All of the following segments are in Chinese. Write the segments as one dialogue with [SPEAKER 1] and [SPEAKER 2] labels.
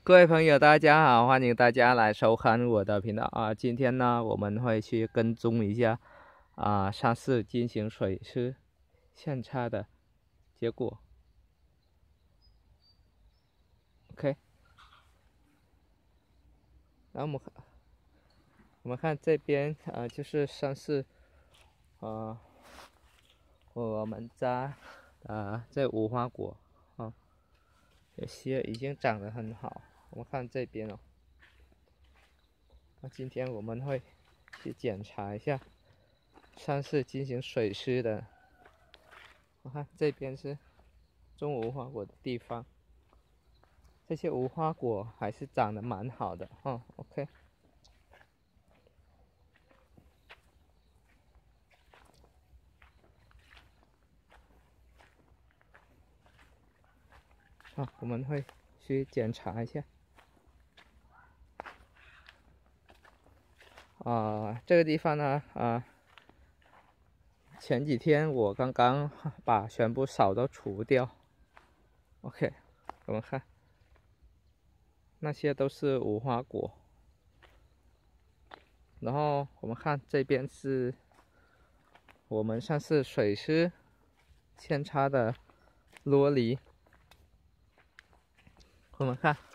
[SPEAKER 1] 各位朋友，大家好，欢迎大家来收看我的频道啊。今天呢，我们会去跟踪一下上次进行水师扦插的结果。OK， 然后我们看这边就是上次我们家这无花果有些已经长得很好。我们看这边今天我们会去检查一下上次进行水施的。我看这边是种无花果的地方，这些无花果还是长得蛮好的OK。我们会去检查一下。这个地方呢前几天我刚刚把全部扫都除掉。OK， 我们看，那些都是无花果。然后我们看这边是我们上次水施扦插的酪梨。我们看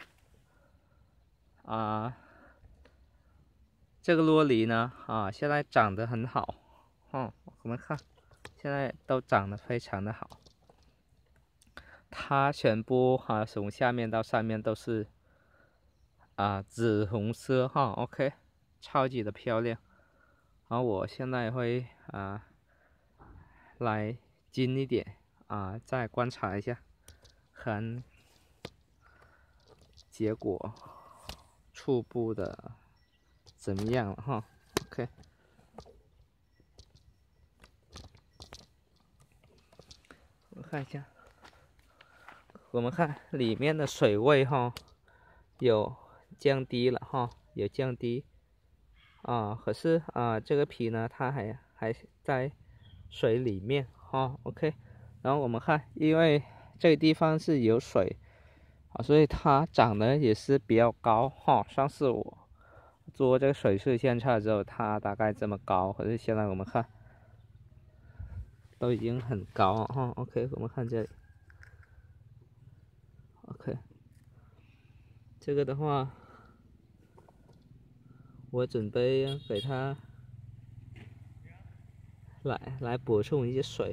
[SPEAKER 1] 这个酪梨呢现在长得很好我们看现在都长得非常的好，它全部从下面到上面都是紫红色OK， 超级的漂亮。然后我现在会来近一点再观察一下，看结果初步的怎么样了OK， 我看一下，我们看里面的水位有降低了有降低可是这个皮呢它还在水里面OK。然后我们看，因为这个地方是有水所以它长得也是比较高上次我做这个水施扦插之后，它大概这么高，可是现在我们看都已经很高OK， 我们看这里 OK， 这个的话我准备给它来补充一些水。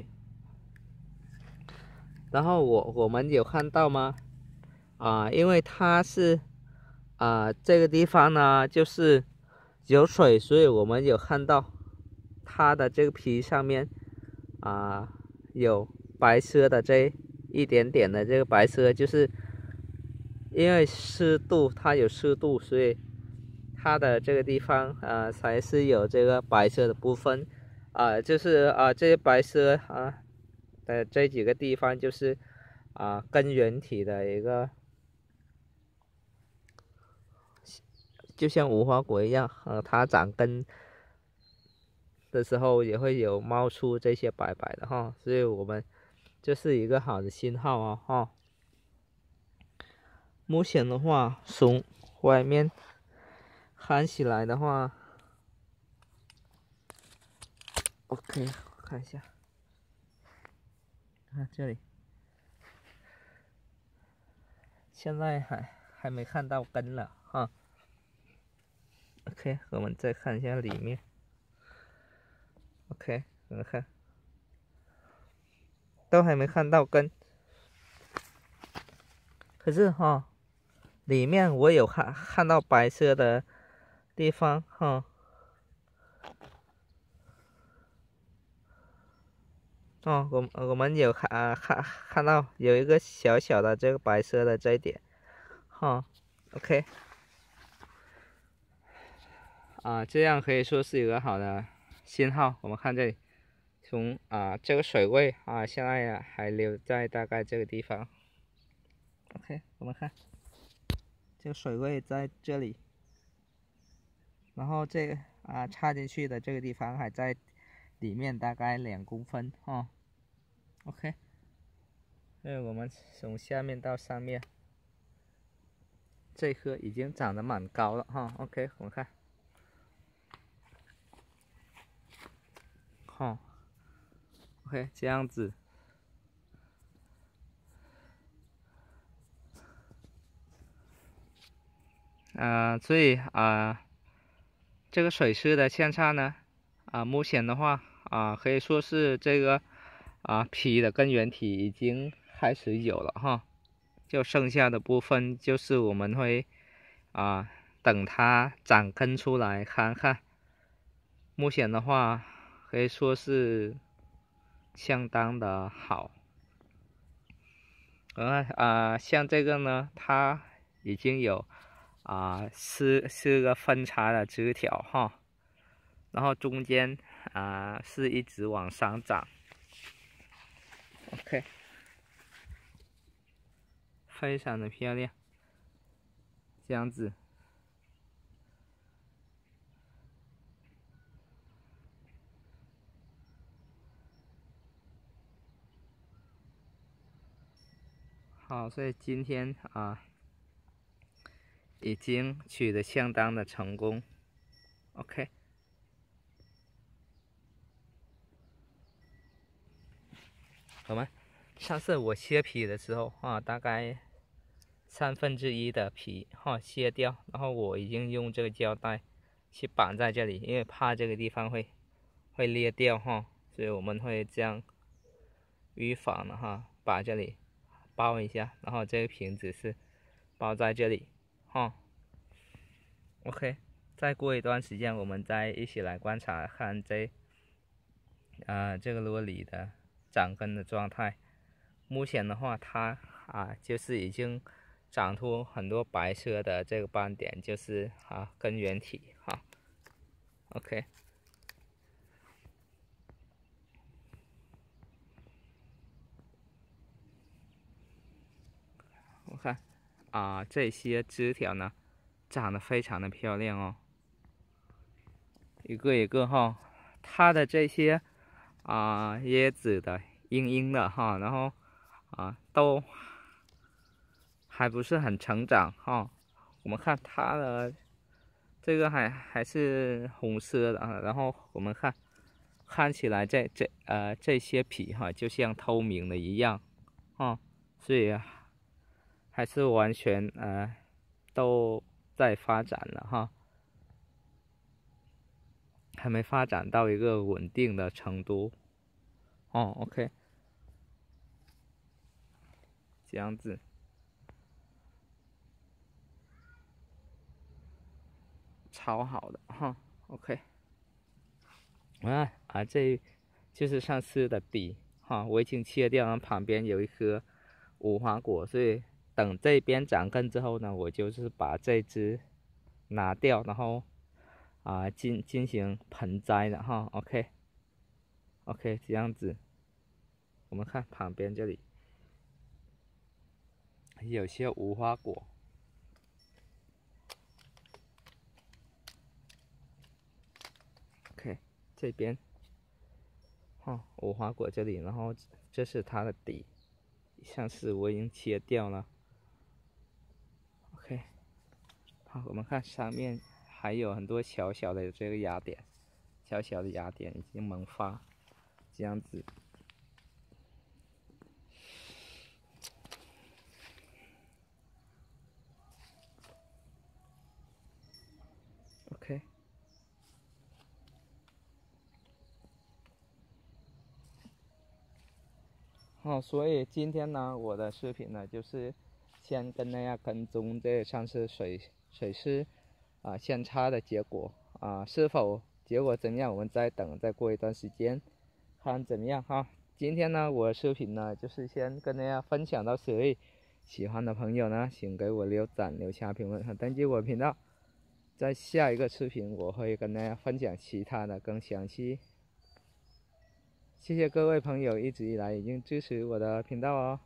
[SPEAKER 1] 然后我们有看到吗因为它是这个地方呢就是有水，所以我们有看到它的这个皮上面有白色的这一点点的这个白色，就是因为湿度，它有湿度，所以它的这个地方才是有这个白色的部分就是这些白色的这几个地方就是根源体的一个，就像无花果一样它长根的时候也会有冒出这些白白的所以我们这是一个好的信号目前的话从外面看起来的话 OK， 我看一下，看这里现在还没看到根了OK， 我们再看一下里面 OK， 我们看都还没看到根，可是里面我有看到白色的地方我们有看到有一个小小的这个白色的这一点OK， 这样可以说是一个好的信号。我们看这里，从这个水位现在还留在大概这个地方 OK， 我们看这个水位在这里，然后这个插进去的这个地方还在里面大概2公分OK， 所以我们从下面到上面这棵已经长得蛮高了哈。OK， 我们看，好 ，OK， 这样子。所以这个水势的扦插呢，目前的话可以说是这个皮的根源体已经开始有了哈，就剩下的部分就是我们会等它长根出来看看。目前的话可以说是相当的好。像这个呢，它已经有四个分叉的枝条哈，然后中间是一直往上长。OK， 非常的漂亮，这样子。好，所以今天已经取得相当的成功。OK， 好吗？上次我切皮的时候大概1/3的皮切掉，然后我已经用这个胶带去绑在这里，因为怕这个地方会裂掉所以我们会这样预防的把这里包一下，然后这个瓶子是包在这里OK， 再过一段时间我们再一起来观察看这个萝莉的长根的状态。目前的话它就是已经长出很多白色的这个斑点，就是根源体OK， 我看这些枝条呢长得非常的漂亮哦，一个一个它的这些椰子的硬硬的然后都还不是很成长我们看它的这个还是红色的然后我们看起来这些皮就像透明的一样所以还是完全都在发展了还没发展到一个稳定的程度OK， 这样子超好的OK， 这就是上次的底我已经切掉了，旁边有一颗无花果，所以等这边长根之后呢，我就是把这只拿掉，然后进行盆栽的OK， 这样子。我们看旁边这里有些无花果，OK， 这边无花果这里，然后这是它的底，像是我已经切掉了。OK， 好，我们看上面还有很多小小的这个芽点，小小的芽点已经萌发，这样子。OK， 所以今天呢，我的视频呢，就是先跟大家跟踪这上次水师扦插的结果是否结果怎么样，我们再过一段时间看怎么样今天呢，我的视频呢，就是先跟大家分享到此为止。喜欢的朋友呢，请给我留赞、留下评论和登记我的频道。在下一个视频，我会跟大家分享其他的更详细。谢谢各位朋友一直以来已经支持我的频道哦。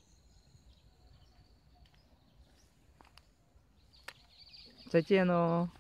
[SPEAKER 1] 再见喽。